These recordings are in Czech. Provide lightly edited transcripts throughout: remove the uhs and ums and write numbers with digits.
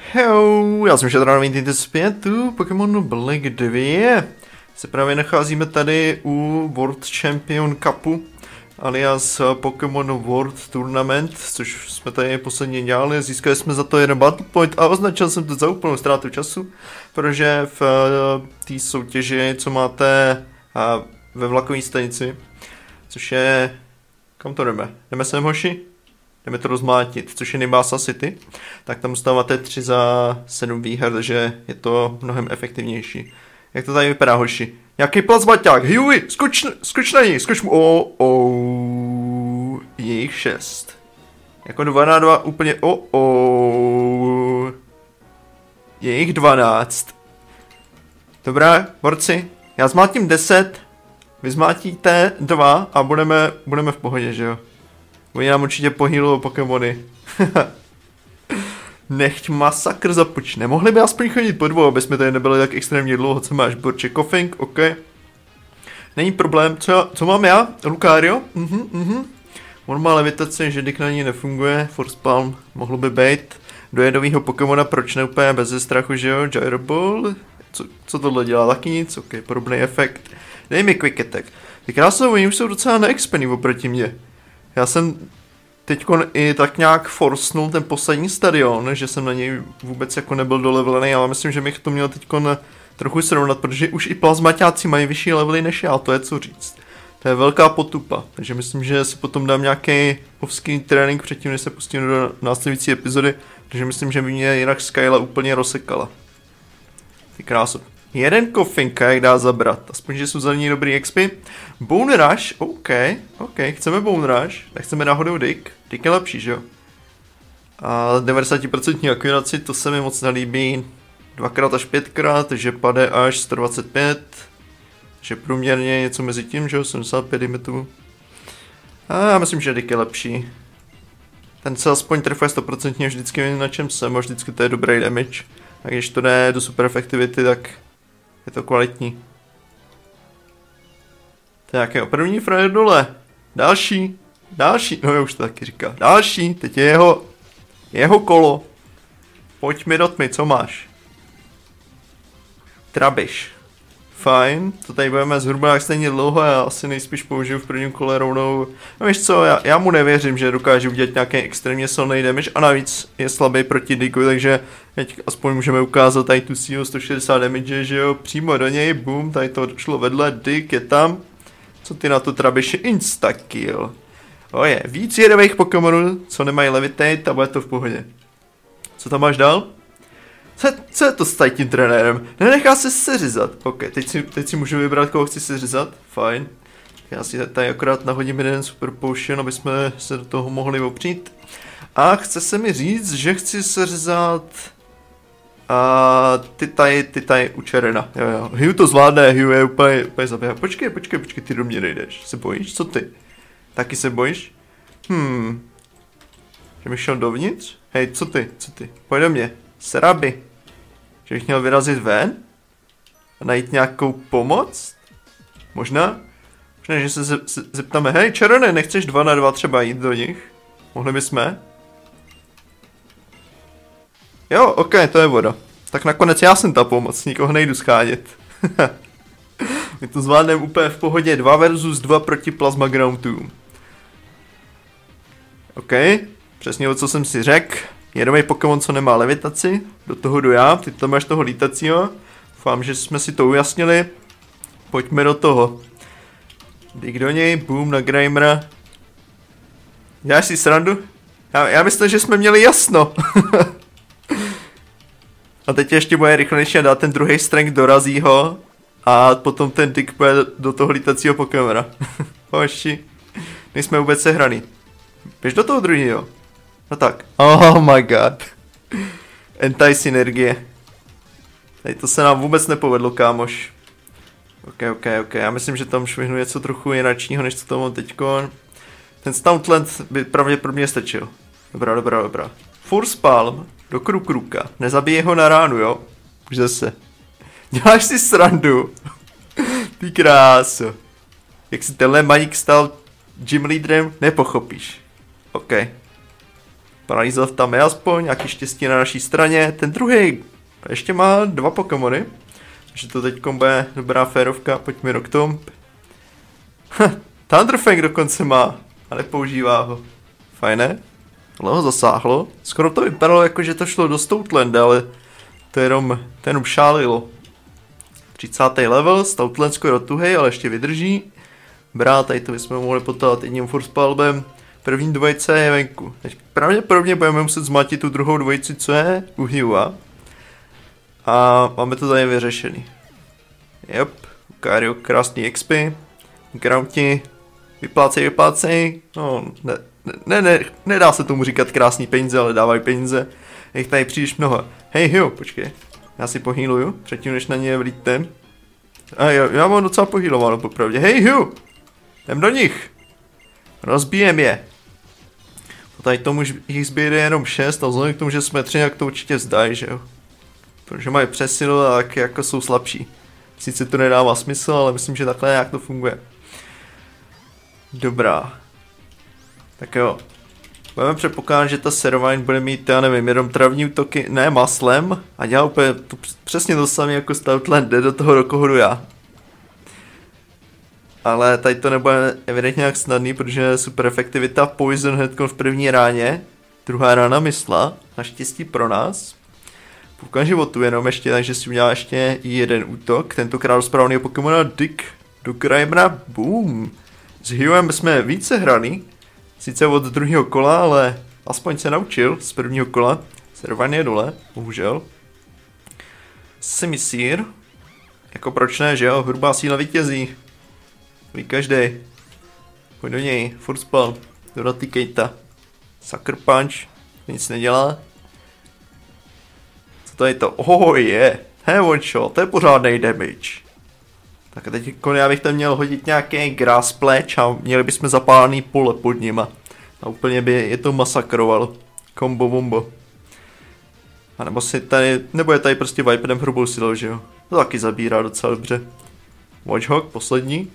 Hej, já jsem Šedra, vítejte zpět tu Pokémon Black 2. Se právě nacházíme tady u World Champion Cupu, alias Pokémon World Tournament, což jsme tady posledně dělali. Získali jsme za to jeden Battle Point a označil jsem to za úplnou ztrátu času, protože v té soutěži, co máte ve vlakové stanici, což je... Kam to jdeme? Jdeme sem, hoši? Jdeme to rozmlátit, což je Nimbasa City, tak tam dostáváte 3 za 7 výher, takže je to mnohem efektivnější. Jak to tady vypadá, hoši? Nějaký plazmaťák, Huey, skoč na něj, skoč mu, je jich 6. Jako 2 na 2 úplně, je jich 12. Dobrá, borci, já zmátím 10, vy zmátíte 2 a budeme v pohodě, že jo? Oni nám určitě pohýlují Pokémony. Nechť masakr započne. Mohli by aspoň chodit po dvou, aby jsme tady nebyli tak extrémně dlouho. Co máš, Borče? Coughing? OK. Není problém. Co mám já? Lucario? On má levitaci, že Dick na ní nefunguje. Force Palm mohlo by být. Do jedovýho Pokémona, proč ne úplně bez strachu, že jo? Gyro Ball? Co tohle dělá? Taky nic? OK, podobný efekt. Dej mi Quick Attack. Ty krásové, oni už jsou docela neexpený oproti mě. Já jsem teďkon i tak nějak forsnul ten poslední stadion, že jsem na něj vůbec jako nebyl dolevelený, ale myslím, že bych to měl teďkon trochu srovnat, protože už i plazmaťáci mají vyšší levely než já, to je co říct. To je velká potupa, takže myslím, že si potom dám nějaký hovský trénink předtím, než se pustím do následující epizody, protože myslím, že by mě jinak Skyla úplně rozsekala. Ty krásu. Jeden Coughing, jak dá zabrat, aspoň, že jsou za ní dobrý XP. Bone Rush, OK, chceme Bone Rush, tak chceme náhodou Dick je lepší, že jo? A 90% akuraci, to se mi moc nelíbí, 2x až 5x, takže pade až 125, takže průměrně něco mezi tím, že jo, 75 limitů. A já myslím, že Dick je lepší. Ten se aspoň trefuje 100% vždycky na čem jsem, a vždycky to je dobrý damage. A když to jde do super efektivity, tak je to kvalitní. Tak jo, první frajer dole. Další, no já už to taky říká. Další, teď je jeho kolo. Pojď mi do tmy, co máš? Trabiš. Fajn, to tady budeme zhruba jak stejně dlouho, já asi nejspíš použiju v prvním kole rovnou. No víš co, já mu nevěřím, že dokáže udělat nějaký extrémně silný damage a navíc je slabý proti Dicku, takže teď aspoň můžeme ukázat tady tu sílu 160 damage, že jo, přímo do něj, boom, tady to šlo vedle, Dick je tam. Co ty na to, Trabiši? Instakill. Oje, víc jedových Pokémonů, co nemají levitate a bude to v pohodě. Co tam máš dál? Co je to s tím trenérem? Nenechá se seřizat. OK, teď si můžu vybrat, koho chci seřizat. Fajn. Já si tady akorát nahodím jeden super potion, aby jsme se do toho mohli opřít. A chce se mi říct, že chci seřizat... ty tady u čerena. Jo. Hugh to zvládne, Hugh je úplně zaběhá. Počkej, ty do mě nejdeš. Se bojíš? Co ty? Taky se bojíš? Že bych šel dovnitř? Hej, co ty? Pojď do mě. Serabi. Že bych měl vyrazit ven? A najít nějakou pomoc? Možná, že se zeptáme, hej Čerone, nechceš 2 na 2 třeba jít do nich? Mohli bychom? Jo, OK, to je voda. Tak nakonec já jsem ta pomoc, nikoho nejdu schánět. My to zvládneme úplně v pohodě, 2 versus 2 proti Plasma Groundům. OK, přesně o co jsem si řekl. Jedový Pokémon, co nemá levitaci, do toho jdu já, ty tam máš toho lítacího. Doufám, že jsme si to ujasnili. Pojďme do toho. Dick do něj, boom na Grimera. Děláš si srandu? Já myslím, že jsme měli jasno. A teď ještě bude rychlejší a dá ten druhý strength, dorazí ho. A potom ten Dick půjde do toho lítacího Pokémona. Hoši, nejsme vůbec sehraný. Běž do toho druhého. No tak. Oh my god. Anti-synergie. Tady to se nám vůbec nepovedlo, kámoš. OK. Já myslím, že tam švihnu něco trochu jinačního, než co to mám teďko. Ten Stoutland by pravděpodobně stačil. Dobrá. Force Palm do Kruka. Nezabije ho na ránu, jo? Už zase. Děláš si srandu. Ty kráso. Jak si tenhle maník stal gym leaderem, nepochopíš. OK. Paralizov tam je aspoň, nějaký štěstí na naší straně. Ten druhý ještě má 2 Pokémony. Takže to teď bude dobrá férovka, pojďme do Tomb. Thunderfang dokonce má, ale používá ho. Fajné. Ale ho zasáhlo. Skoro to vypadalo jako, že to šlo do Stoutland, ale to jenom šálilo. 30. level, Stoutland skoro tuhej, ale ještě vydrží. Brát, tady to bychom mohli potovat jedním Force Palbem. První dvojice je venku. Teď pravděpodobně budeme muset zmatit tu druhou dvojici, co je u Hua. A máme to tady vyřešený. Jop, Lucario, krásný XP. Grounti, vyplácej. No, nedá se tomu říkat krásný peníze, ale dávají peníze. Je tady příliš mnoho. Hej, Hugh, počkej. Já si pohýluju, předtím než na ně vlítem. A já mám docela pohýlováno popravdě. Hej, Hugh, jdem do nich. Rozbijem je. Tady tomu jich zbývá jenom 6 a vzhledem k tomu, že jsme 3, jak to určitě zdají, že jo. Protože mají přesilu a tak jako jsou slabší. Sice to nedává smysl, ale myslím, že takhle nějak to funguje. Dobrá. Tak jo. Budeme předpokládat, že ta Servine bude mít, já nevím, jenom travní útoky, ne maslem, a dělá úplně přesně to samé jako Stoutland, jde do toho, do koho jdu já. Ale tady to nebude evidentně nějak snadný, protože super efektivita Poison hnedko v první ráně, druhá rána mysla, naštěstí pro nás. Půlka životu jenom ještě, takže si udělá ještě jeden útok, tentokrát do správného Pokémona Dick do Grimera, boom. S Huem jsme více hraný, sice od druhého kola, ale aspoň se naučil z prvního kola. Servine je dole, bohužel. Simisir, jako proč ne, že jo, hrubá síla vítězí. Ví každej. Pojď do něj, Force Palm, dotýkejta. Sucker Punch, nic nedělá. Co to je to? Oh je, one shot, to je pořádnej damage. Tak a teď já bych tam měl hodit nějaký grass pledge a měli bychom zapálený pole pod nima. A úplně by je to masakrovalo. Kombo bombo. A nebo si tady, nebo je tady prostě Viperem hrubou silou, že jo? To taky zabírá docela dobře. Watchhawk, poslední.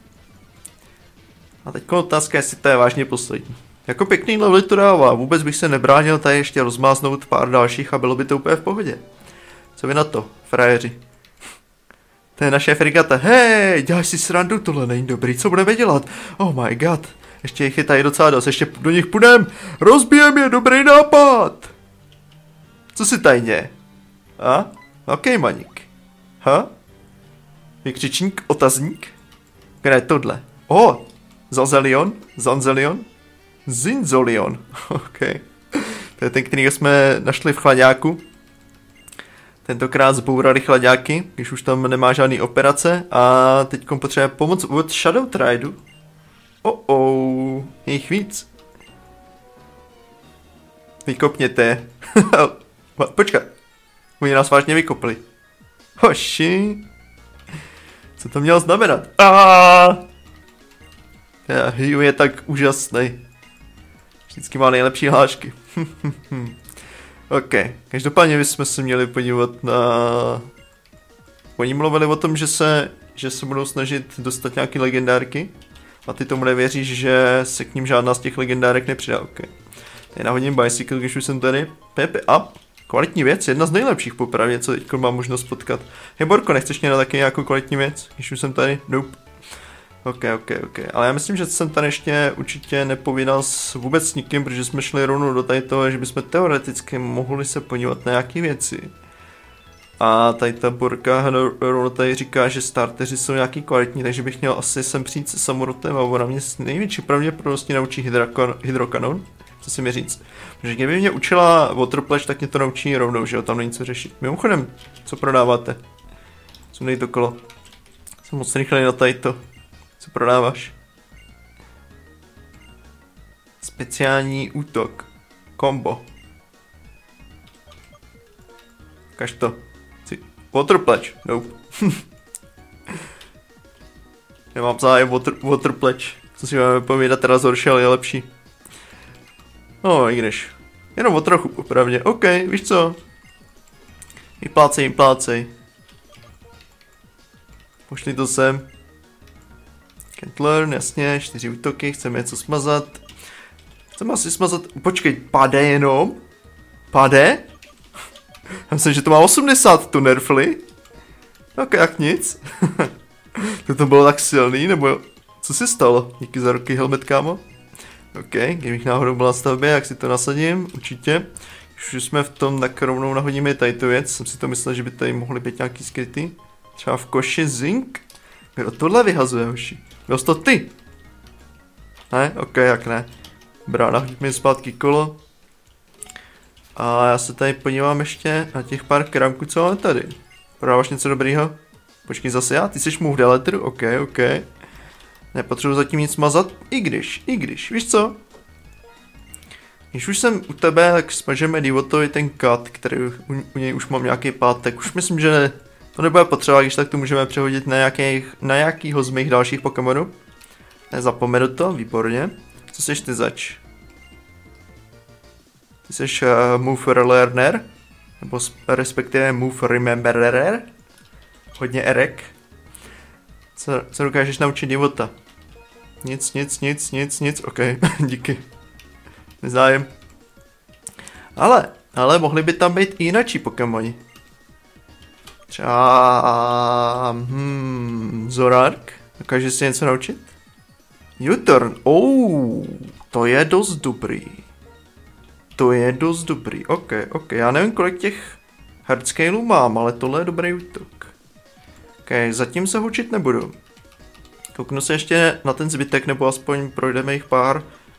A teď otázka, jestli to je vážně poslední. Jako pěkný level to dává, vůbec bych se nebránil tady ještě rozmáznout pár dalších a bylo by to úplně v pohodě. Co vy na to, frajeři? To je naše frigata, hej, děláš si srandu, tohle není dobrý, co budeme dělat? Oh my god, ještě jich je tady docela dost, ještě do nich půjdem, rozbijem je, dobrý nápad. Co si tady děje? A? Ok, maník. Ha? Vykřičník, otazník? Kde je tohle? Oh, Zanzelion? Zinzolion, ok. To je ten, který jsme našli v chlaďáku. Tentokrát zbourali chlaďáky, když už tam nemá žádný operace a teď potřebuje pomoc od Shadow Tridu. Je jich víc. Vykopněte. Počkat, oni nás vážně vykopli. Hoši. Co to mělo znamenat? Hugh je tak úžasný. Vždycky má nejlepší hlášky. Ok, každopádně bychom se měli podívat na... Oni mluvili o tom, že se budou snažit dostat nějaký legendárky. A ty tomu nevěříš, že se k ním žádná z těch legendárek nepřidá. Ok. Tady nahodím bicycle, když už jsem tady. Pepe up. Kvalitní věc, jedna z nejlepších popravě, co teď mám možnost potkat. Hej Borko, nechceš mě na taky nějakou kvalitní věc, když už jsem tady? Nope. Ok. Ale já myslím, že jsem tady ještě určitě nepovídal vůbec s nikým, protože jsme šli rovnou do tady toho, že bychom teoreticky mohli se podívat na nějaké věci. A tady ta Borka rovnou tady říká, že starteři jsou nějaký kvalitní, takže bych měl asi sem přijít se Samorotem a ona mě s největší pravděpodobností naučí hydrokanon. Co si mi říct? Protože kdyby mě učila Waterplash, tak mě to naučí rovnou, že jo, tam není co řešit. Mimochodem, co prodáváte? Sundej to kolo. Jsem moc rychlej na tady to. Co prodáváš? Speciální útok. Combo. Kaž to. Waterplash. Nope. Nemám zájem Waterplash. Co si máme povídat, teda zhorší, ale je lepší. No, i když. Jenom o trochu, popravdě. OK, víš co? Vyplácej. Pošli to sem. Can't learn, jasně, 4 útoky, chceme něco smazat. Chceme asi smazat, počkej, pade jenom? Pade? Já myslím, že to má 80 tu nerfli. Ok, jak nic. To bylo tak silný, nebo co se stalo? Díky za roky helmet, kámo. Ok, kdybych náhodou byl na stavbě, jak si to nasadím, určitě. Už jsme v tom, tak rovnou nahodíme tady tu věc. Jsem si to myslel, že by tady mohly být nějaký skryty. Třeba v koši zink. Kdo tohle vyhazuje, hoši? Byl jsi to ty? Ne? Ok, jak ne. Dobrá, nahodíme zpátky kolo. A já se tady podívám ještě na těch pár krámků, co máme tady. Prodáváš něco dobrýho? Počkej, zase já? Ty jsi move deleter? Ok, ok. Nepotřebuji zatím nic mazat, i když, víš co? Když už jsem u tebe, tak smažeme Divotovi ten cut, který u něj už mám nějaký pátek. Už myslím, že to nebude potřeba, když tak to můžeme přehodit na nějakýho z mých dalších Pokémonů. Nezapomenu to, výborně. Co seš ty zač? Ty seš Move Learner? Nebo respektive Move Rememberer? Hodně erek. Co dokážeš naučit Divota? Nic, ok, díky. Nezájem. Ale mohli by tam být i jinačí Pokémoni. Třeba... Zorark? Dokážeš si něco naučit? U-turn, to je dost dobrý. Ok, já nevím, kolik těch hardscaleů mám, ale tohle je dobrý útok. Ok, zatím se učit nebudu. Kouknu se ještě na ten zbytek, nebo aspoň projdeme jich pár.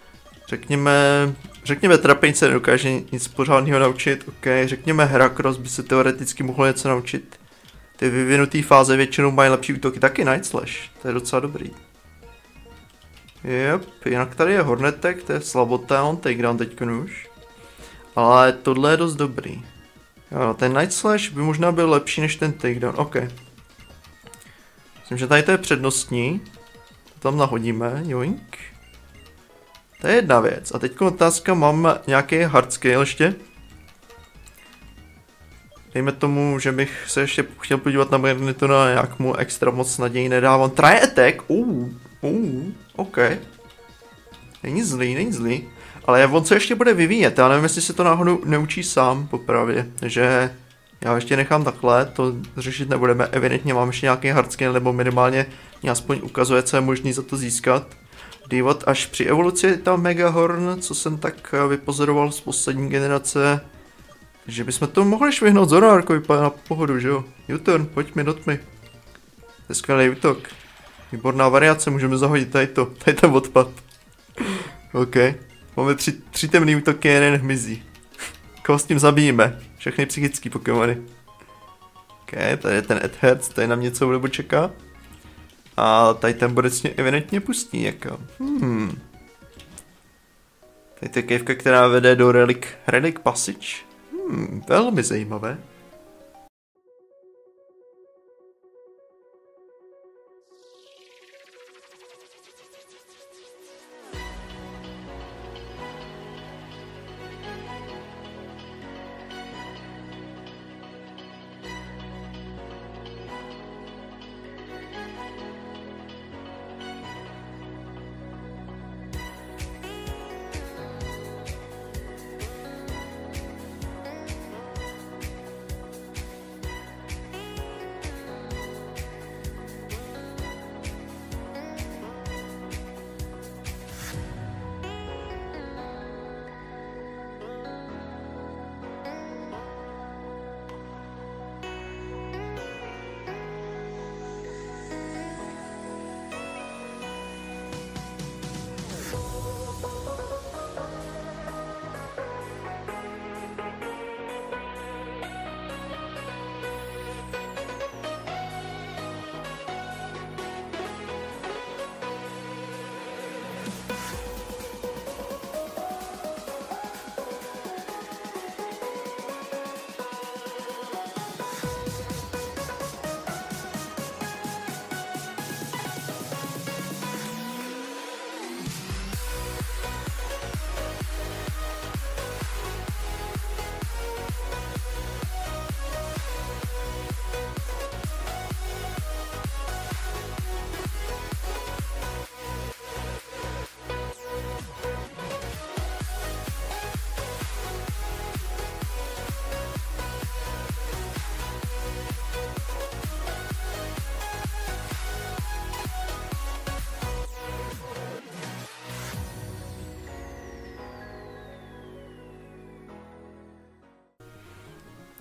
Řekněme Trapinč se nedokáže nic pořádného naučit, ok, řekněme Heracross by se teoreticky mohlo něco naučit. Ty vyvinutý fáze většinou mají lepší útoky, taky Night Slash, to je docela dobrý. Jinak tady je Hornetek, to je slabota, on takedown teďko už. Ale tohle je dost dobrý. Jo, ten Night Slash by možná byl lepší než ten takedown, ok. Myslím, že tady to je přednostní. To tam nahodíme, joink. To je jedna věc. A teď otázka, mám nějaký hardscale ještě? Dejme tomu, že bych se ještě chtěl podívat na Magnetona, jak mu extra moc naději nedávám. Try attack, ok. Není zlý. Ale on se ještě bude vyvíjet, já nevím, jestli se to náhodou neučí sám, popravdě. Takže já ještě nechám takhle, to řešit nebudeme. Evidentně mám ještě nějaký hardscale, nebo minimálně mě aspoň ukazuje, co je možný za to získat. Divot až při evoluci ta Megahorn, co jsem tak vypozoroval z poslední generace. Takže bychom to mohli švihnout Zorarko, vypadá na pohodu, že jo? U-turn, pojď mi, dotmi. To je skvělý útok. Výborná variace, můžeme zahodit tady ten odpad. OK. Máme tři temný útoky, jeden hmyzí. Koho s tím zabijíme? Všechny psychický Pokémony. OK, tady je ten Edherz, tady nám něco dobu čeká. A tady ten bodec mě evidentně pustí, jako. Tady to je kejvka, která vede do Relic Passage. Velmi zajímavé.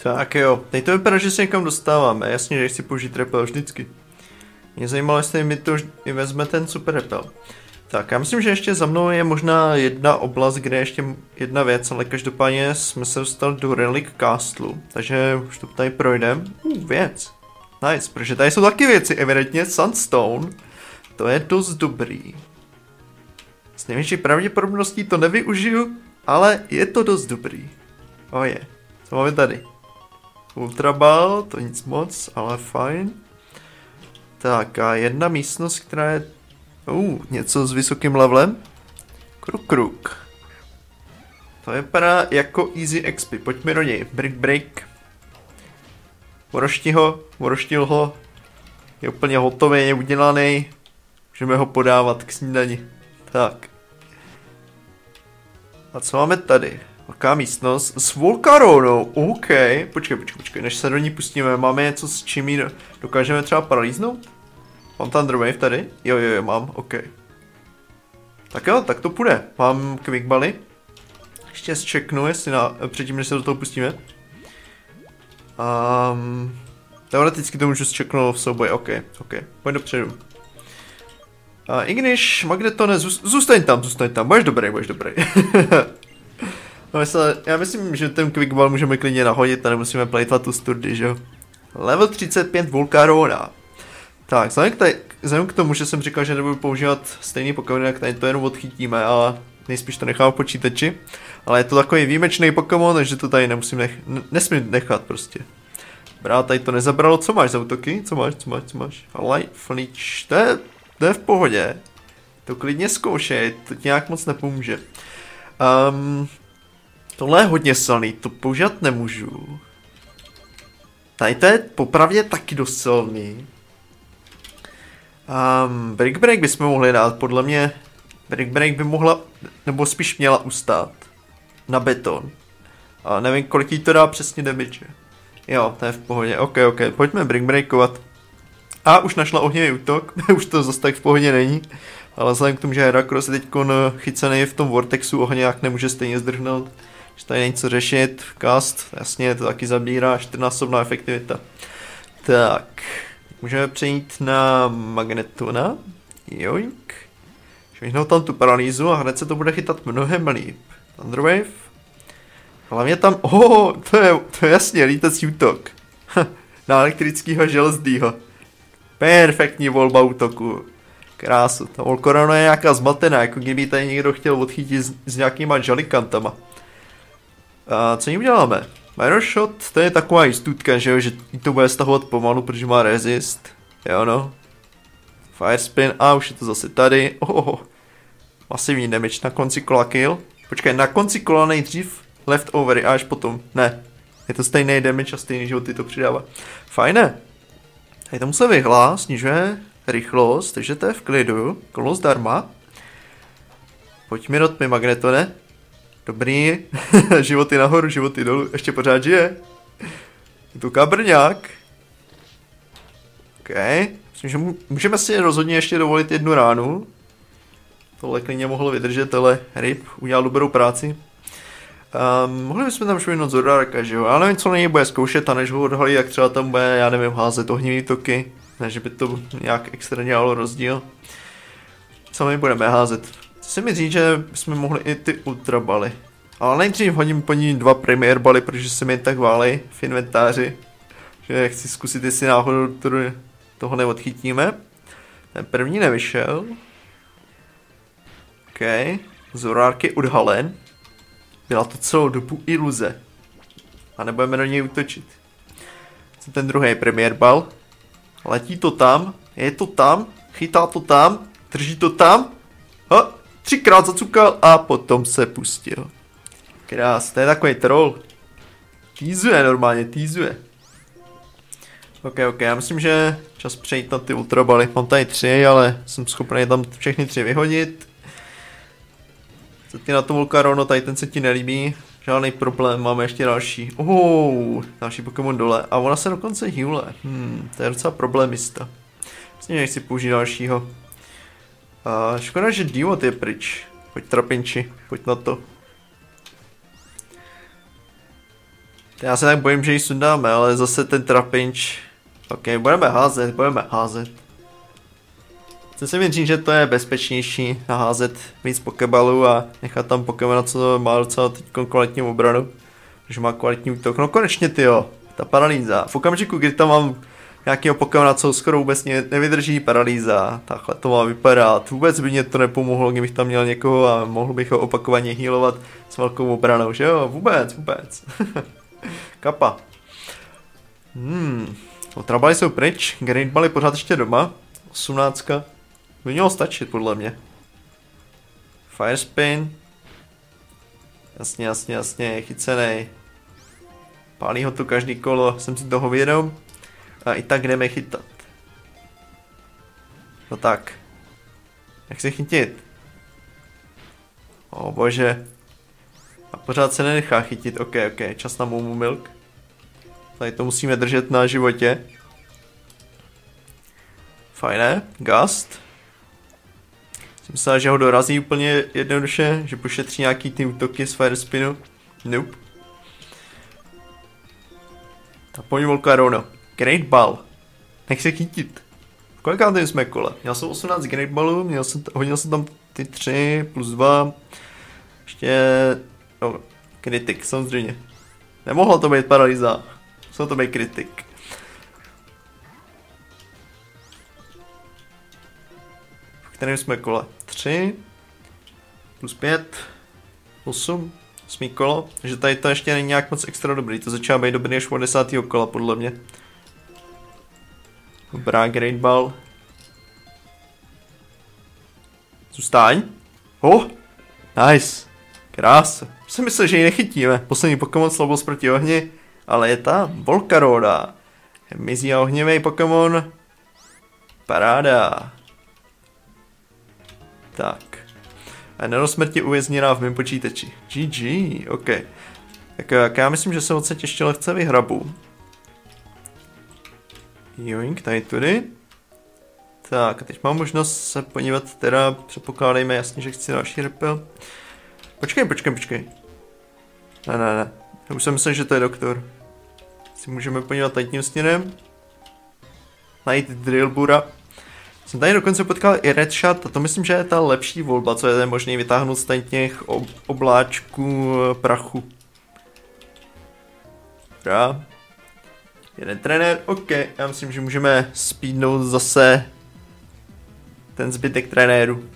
Tak jo, teď to vypadá, že se někam dostáváme. Jasně, že chci použít repel vždycky. Mě zajímalo, jestli mi to i vezme ten super repel. Tak, já myslím, že ještě za mnou je možná jedna oblast, kde je ještě jedna věc, ale každopádně jsme se dostali do Relic Castle, takže už to tady projdeme. Věc. Nice, protože tady jsou taky věci, evidentně Sunstone. To je dost dobrý. S největší pravděpodobností to nevyužiju, ale je to dost dobrý. Je. Co máme tady? Ultraball, to nic moc, ale fajn. Tak a jedna místnost, která je... něco s vysokým levelem. Kruk. To vypadá jako easy XP, pojďme do něj. Break. Oroštil ho. Je úplně hotový, je udělaný. Můžeme ho podávat k snídani. Tak. A co máme tady? Velká místnost s Volcaronou. OK. Počkej, než se do ní pustíme, máme něco s čím ji dokážeme třeba paralýznout? Mám Thunder Wave tady? Jo, mám, OK. Tak jo, tak to půjde. Mám Quick Bally. Ještě zčeknu, jestli předtím, než se do toho pustíme. Teoreticky to můžu zčeknout v souboji, OK. Pojď dopředu. I když Magnetone, zůstaň tam, budeš dobrý. No, já myslím, že ten Quick Ball můžeme klidně nahodit a nemusíme plejtvat tu sturdy, že jo. Level 35 Volcarona. Tak, vzhledem k tomu, že jsem říkal, že nebudu používat stejný Pokémon, jak tady to jenom odchytíme a nejspíš to nechám v počítači. Ale je to takový výjimečný Pokémon, takže to tady nesmím nechat prostě. Dobrá, tady to nezabralo, co máš za útoky? Co máš? Life Leech, to je v pohodě. To klidně zkoušej, to ti nějak moc nepomůže. Tohle je hodně silný, to používat nemůžu. Tady to je popravdě taky dost silný. Break bychom mohli dát, podle mě Break by mohla, nebo spíš měla ustát. Na beton. A nevím, kolik jí to dá přesně damage. Jo, to je v pohodě, OK, pojďme breakovat. A už našla ohnivý útok, už to zase tak v pohodě není. Ale vzhledem k tomu, že Heracross je teď chycený v tom Vortexu, ohně jak nemůže stejně zdrhnout. Že tady není co řešit, cast, jasně, to taky zabírá, 4násobná efektivita. Tak, můžeme přejít na Magnetona. Joink. Švihnout tam tu paralýzu a hned se to bude chytat mnohem líp. Thunderwave. Hlavně tam, to je jasně, lítací útok. Na elektrického železdýho. Perfektní volba útoku. Krásu. Ta Volcarona je nějaká zmatená, jako kdyby tady někdo chtěl odchytit s nějakýma žalikantama. A co jim děláme? Mirror Shot, to je taková jistutka, že jo, že to bude stahovat pomalu, protože má resist. Jo no. Fire Spin, a už je to zase tady. Masivní damage na konci kola kill. Počkej, na konci kola nejdřív leftovery a až potom. Ne. Je to stejný damage a stejný životy to přidává. Fajné. Tady tomu se vyhlá, snižuje rychlost, takže to je v klidu. Kolo zdarma. Pojď mi do tmy, Magnetone. Dobrý. Životy nahoru, životy dolů. Ještě pořád žije. Je tu kabrňák. OK. Myslím, že můžeme si rozhodně ještě dovolit jednu ránu. Tohle klidně mohlo vydržet, ale ryb udělal dobrou práci. Mohli bychom tam švihnout Zoroarka, že jo? Já nevím, co na něj bude zkoušet, a než ho odhalí, jak třeba tam bude, já nevím, házet ohnivý toky. Ne, že by to nějak extra dělalo rozdíl. Co my budeme házet? Chci mi říct, že jsme mohli i ty ultrabaly. Ale nejdřív hodím po ní 2 premier baly, protože se mi tak válej v inventáři. Že chci zkusit, jestli náhodou toho neodchytíme. Ten první nevyšel. OK. Zoroark je odhalen. Byla to celou dobu iluze. A nebudeme do něj útočit. Co ten druhý premier bal? Letí to tam, je to tam, chytá to tam, drží to tam. 3krát zacukal a potom se pustil. Krás, to je takový troll. Týzuje normálně, týzuje. OK, já myslím, že čas přejít na ty ultrabaly. Mám tady 3, ale jsem schopný tam všechny 3 vyhodit. Co ti na to Volcarono, tady ten se ti nelíbí. Žádný problém, máme ještě další. Další Pokémon dole. A ona se dokonce healuje. To je docela problémista. Vlastně nechci použít dalšího. Škoda, že Diot je pryč. Pojď trapinči, pojď na to. Já se tak bojím, že ji sundáme, ale zase ten trapinč. Ok, budeme házet. Chci si říct, že to je bezpečnější naházet víc pokebalů a nechat tam Pokemona, co má docela teď kvalitní obranu. Že má kvalitní útok. No konečně tyjo, ta paralýza. V okamžiku, kdy tam mám nějakého Pokemona, co skoro vůbec nevydrží paralýza. Takhle to má vypadat. Vůbec by mě to nepomohlo, kdybych tam měl někoho a mohl bych ho opakovaně healovat s velkou obranou, že jo? Vůbec. Kapa. Otrabaly jsou pryč, Great Ball je pořád ještě doma. 18. By mělo stačit, podle mě. Fire Spin. Jasně, je chycenej. Pálí ho tu každý kolo, jsem si toho vědom. A i tak jdeme chytat. No tak. Jak se chytit? O bože. A pořád se nenechá chytit, ok, čas na Momo Milk. Tady to musíme držet na životě. Fajné, Gust. Jsem myslel, že ho dorazí úplně jednoduše, že pošetří nějaký ty útoky z Fire Spinu. Nope. A pojď Volcarono. Great Ball. Nech se chytit. V kolikátém jsme kole? Měl jsem 18 Great Ballů, hodil jsem tam ty 3 plus 2. Ještě... No, kritik, samozřejmě. Nemohlo to být paralýza. Musel to být kritik. V kterém jsme kole? 3 plus 5 8 8 kolo, takže tady to ještě není nějak moc extra dobrý, to začíná být dobrý až od 10. kola podle mě. Dobrá, Great Ball. Zůstaň. Oh, nice. Krása. Jsem myslel, že ji nechytíme. Poslední Pokémon slabos proti ohni, ale je tam Volcarona. Mizí a ohnivý Pokémon. Paráda. Tak. A nenosmrt je uvězněná v mém počítači. GG, ok. Tak já myslím, že se odsaď ještě lehce vyhrabu. Joink, tady tudy. Tak, a teď mám možnost se podívat, teda předpokládejme jasně, že chci další repel. Počkej. Ne. Já už jsem myslel, že to je doktor. Si můžeme podívat tady tím směrem. Najít Drillbura. Jsem tady dokonce potkal i Red Shot a to myslím, že je ta lepší volba, co je možný vytáhnout z těch obláčků prachu. Dobrá. Jeden trenér, ok, já myslím, že můžeme speednout zase ten zbytek trenéru.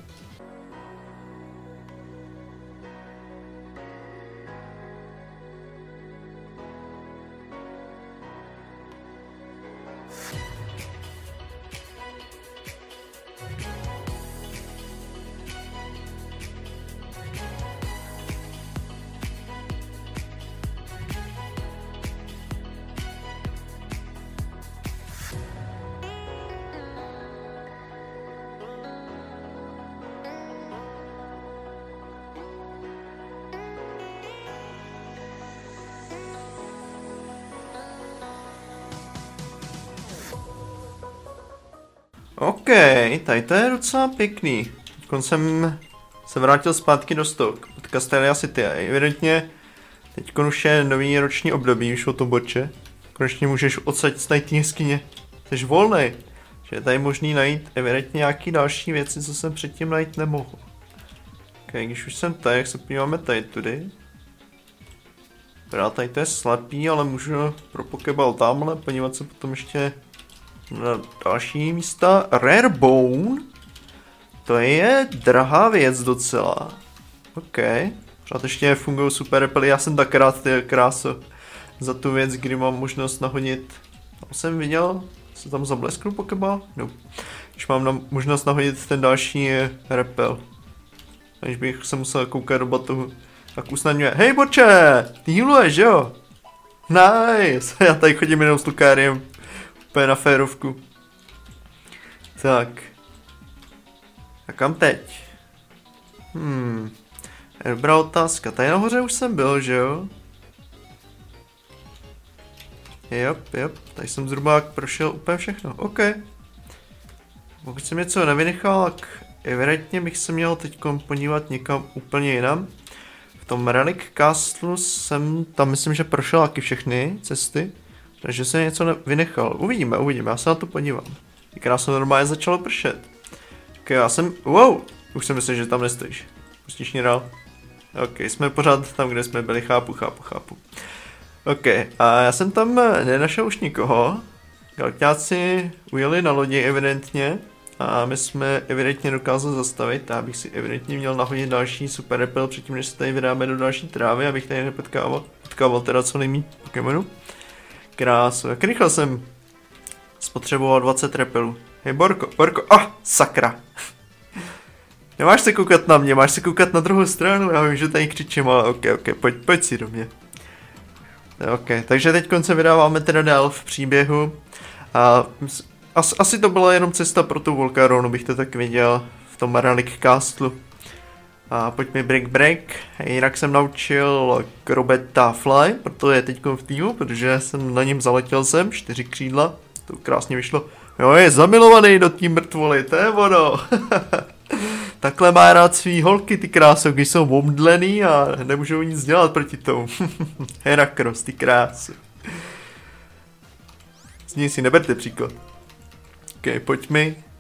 OK, tady to je docela pěkný. Teď jsem se vrátil zpátky do Stoke, od Castelia City a evidentně teď už je nový roční období, vyšlo to boče. Konečně můžeš odsaď z té jeskyně. Jsi volnej. Že je tady možný najít evidentně nějaký další věci, co jsem předtím najít nemohl. OK, když už jsem tady, jak se podíváme tady tudy. Tady to je slepý, ale můžu pro Pokéball tamhle podívat se potom ještě na další místa. Rare Bone. To je drahá věc docela. OK. Pořád ještě fungují super repely. Já jsem tak rád, ty kráso, za tu věc, kdy mám možnost nahodit. Tam jsem viděl, se tam zableskl Pokéball? No. Když mám možnost nahodit ten další repel. Než bych se musel koukat do batohu. Tak usnadňuje. Hej boče, ty healuješ, jo? Nice. Já tady chodím jenom s Lukáriem. Úplně na férovku. Tak. A kam teď? Dobrá otázka. Tady nahoře už jsem byl, že jo? Jop. Tady jsem zhruba prošel úplně všechno. OK. Pokud jsem něco nevynechal, tak evidentně bych se měl teď podívat někam úplně jinam. V tom Relic Castle jsem tam myslím, že prošel taky všechny cesty. Takže jsem něco vynechal. Uvidíme, já se na to podívám. I krásně normálně začalo pršet. Ok, já jsem, wow, už jsem myslel, že tam nestojíš. Pustíš mě dál? Ok, jsme pořád tam, kde jsme byli, chápu. Ok, a já jsem tam nenašel už nikoho. Galakťáci ujeli na lodi evidentně. A my jsme evidentně dokázali zastavit. Já bych si evidentně měl nahodit další super repel předtím, než se tady vydáme do další trávy, abych tady nepotkával teda co nejméně Pokémonů. Krásu, jak rychle jsem spotřeboval 20 repelů. Hej Borko, sakra. Nemáš se koukat na mě, máš se koukat na druhou stranu, já vím, že tady křičím, ale ok, pojď si do mě. Ok, takže teď se vydáváme teda dál v příběhu. A asi to byla jenom cesta pro tu Volcaronu, bych to tak viděl v tom Relic Castle. A pojď mi break. Jinak jsem naučil Krobeta Fly, proto je teď v týmu, protože jsem na něm zaletěl 4 křídla. To krásně vyšlo. Jo, je zamilovaný do té mrtvoly, to je ono. Takhle má rád svý holky, ty krásy, když jsou omdlený a nemůžou nic dělat proti tomu. Heracross, ty krásy. Z něj si neberte příklad. Ok, pojď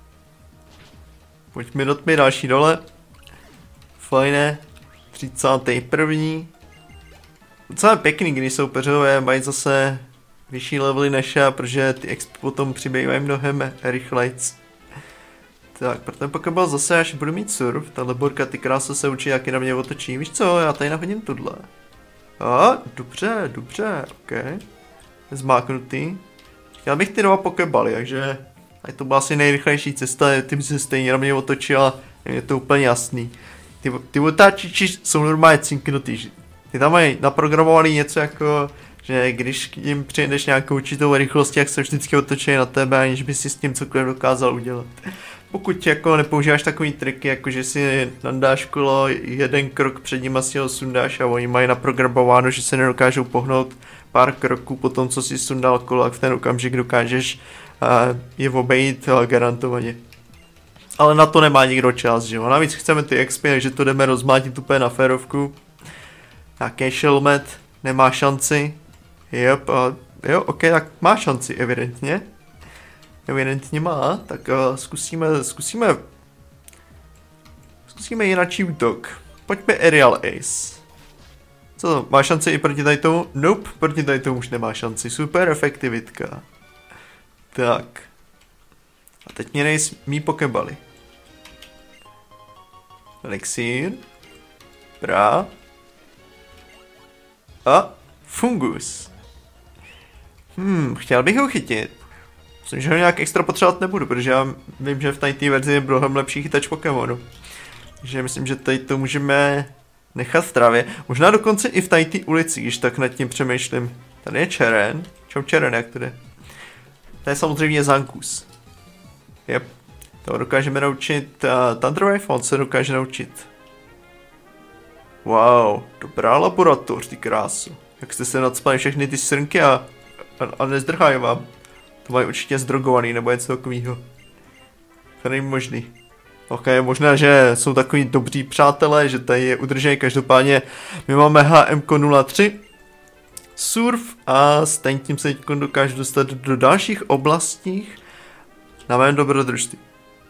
mi do tmy, další dole. Fajné. 31. Docela pěkný, když soupeřové mají zase vyšší levely než já, protože ty XP potom přibývají mnohem rychlejc. Tak, pro ten Pokéball zase až budu mít surf, tahle borka ty krásy se učí, jak na mě otočí. Víš co, já tady nahodím tohle. A, dobře, ok. Zmáknutý. Chtěl bych ty 2 Pokébaly, takže to byla asi nejrychlejší cesta, ty se stejně na mě otočila, je to úplně jasný. Ty otáčiči jsou normálně cinknutý. Ty tam mají naprogramovaný něco jako, že když k ním přijedeš nějakou určitou rychlostí, jak se vždycky otočí na tebe, aniž by si s tím cokoliv dokázal udělat. Pokud jako nepoužíváš takový triky, jako že si nadáš kolo, jeden krok před ním asi ho sundáš a oni mají naprogramováno, že se nedokážou pohnout pár kroků po tom, co si sundal kolo, a v ten okamžik dokážeš je obejít garantovaně. Ale na to nemá nikdo čas, že jo. Navíc chceme ty XP, takže to jdeme rozmlátit úplně na férovku. Nějaký šelmet, nemá šanci. Jo, ok, tak má šanci, evidentně. Evidentně má, tak zkusíme jináčí útok. Pojďme Aerial Ace. Co to, má šanci i proti tady tomu? Nope, proti tady tomu už nemá šanci, super efektivitka. Tak. A teď mě mý Pokébaly. Elixir. Pra. A Fungus. Chtěl bych ho chytit. Myslím, že ho nějak extra potřebovat nebudu, protože já vím, že v té verzi je mnohem lepší chytač Pokémonu. Takže myslím, že tady to můžeme nechat v trávě. Možná dokonce i v té ulici, když tak nad tím přemýšlím. Tady je Čeren. Čau Čeren, jak to jde? To je samozřejmě Zankus. Jep. To dokážeme naučit. Thunder Wave on se dokáže naučit. Wow, dobrá laboratoř, ty krásu. Jak jste se nadspali všechny ty srnky a nezdrhají vám. To mají určitě zdrogovaný nebo něco takového. To není možný. Ok, možná, že jsou takový dobří přátelé, že tady je udržejí. Každopádně my máme HM03 Surf a stejně tím se teď dokážu dostat do dalších oblastí na mém dobrodružství.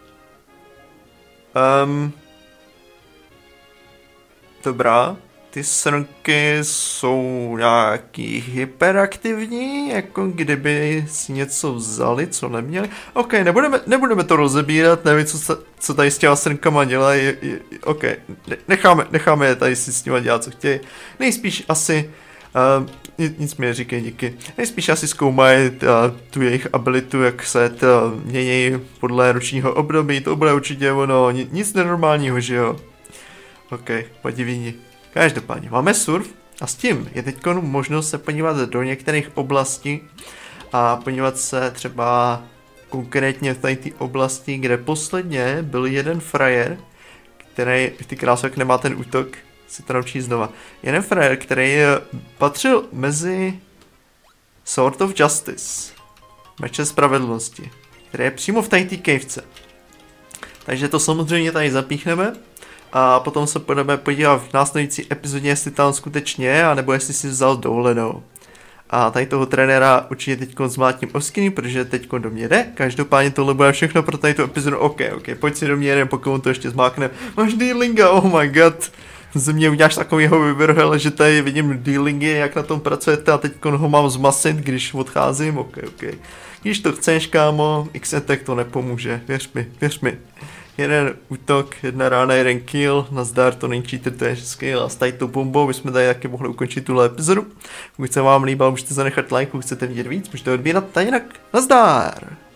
Dobrá, ty srnky jsou nějaký hyperaktivní, jako kdyby si něco vzali, co neměli. Ok, nebudeme to rozebírat, nevím, co tady s těma srnkama dělají. Ok, necháme je tady si s nima dělat, co chtějí. Nejspíš asi, nic mi neříkej, díky. Nejspíš asi zkoumají tu jejich abilitu, jak se mění podle ročního období, to bude určitě ono, nic nenormálního, že jo. Ok, podivíni. Každopádně máme surf a s tím je teď možnost se podívat do některých oblastí a podívat se třeba konkrétně v té oblasti, kde posledně byl jeden frajer, který, ty krások nemá ten útok, si to naučí znova. Jeden frajer, který patřil mezi Sword of Justice, meče spravedlnosti, který je přímo v té cavece. Takže to samozřejmě tady zapíchneme. a potom se budeme podívat v následující epizodě, jestli tam skutečně je, anebo jestli si vzal dovolenou. A tady toho trenéra určitě teďko zmátím o skiny, protože teďko do mě jde. Každopádně tohle bude všechno pro tady tu epizodu. OK, pojď si do mě jeden, pokud on to ještě zmákne. Máš dealinga, oh my god. Ze mě uděláš takovýho vyvrhel, že tady vidím dealingy, jak na tom pracujete a teďko ho mám zmasit, když odcházím. OK. Když to chceš, kámo, XNTech to nepomůže, věř mi. Jeden útok, jedna rána, jeden kill, nazdar, to není cheater, to je skill a s tady tou bombou bychom tady taky mohli ukončit tuhle epizodu. Pokud se vám líbilo, můžete zanechat like, pokud chcete vidět víc, můžete odbírat, a jinak nazdar!